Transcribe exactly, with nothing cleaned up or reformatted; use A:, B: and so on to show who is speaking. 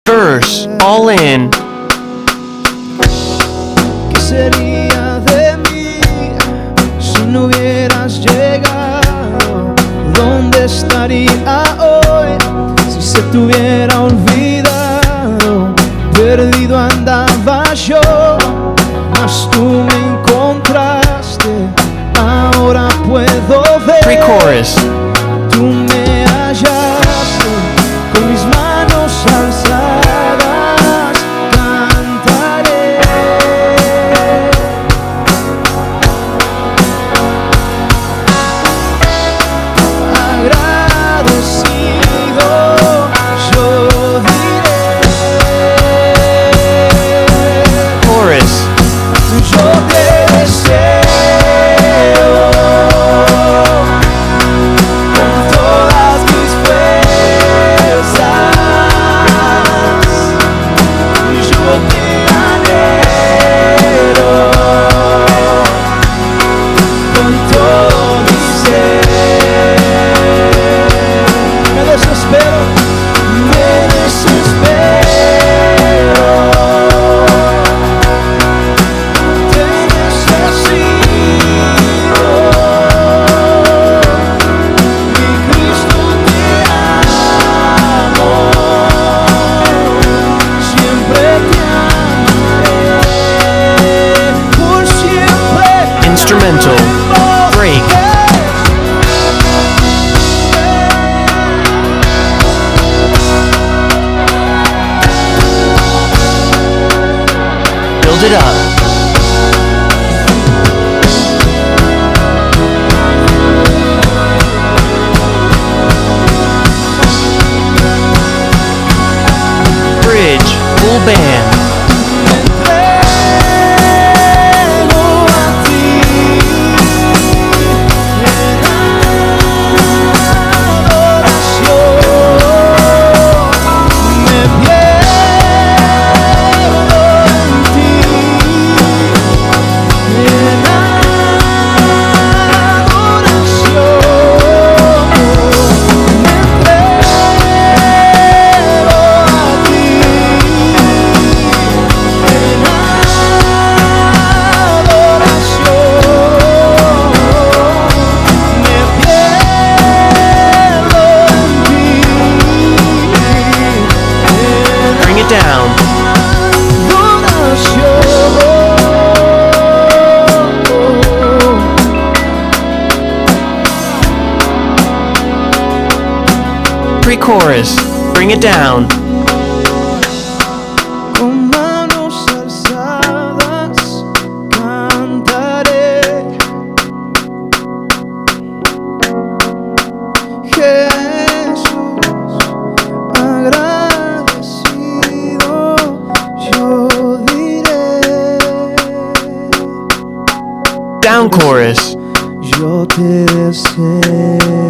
A: Verse, all in.
B: ¿Qué sería de mí si no hubieras llegado? ¿Dónde estaría hoy si se te hubiera olvidado? Perdido andaba yo, mas tú me encontraste. Ahora puedo ver.
A: Pre-chorus.
B: Tú me hallaste con mis manos alzadas, cantaré. Agradecido yo diré.
A: Chorus.
B: Yo te deseo con todas mis fuerzas. Yo te anhelo con todo mi ser. Me desespero, me desespero. Te necesito, mi Cristo, te amo, siempre te amaré, por siempre.
A: Instrumental. Break. Build it up. Bridge, full band.
B: Me entrego a ti en adoración, me pierdo en ti en adoración, me entrego a ti en adoración, me pierdo en ti
A: Bring it down. Pre-chorus. Bring it down.
B: Con manos alzadas cantaré. Jesús, agradecido yo diré.
A: Down chorus.
B: Yo te deseo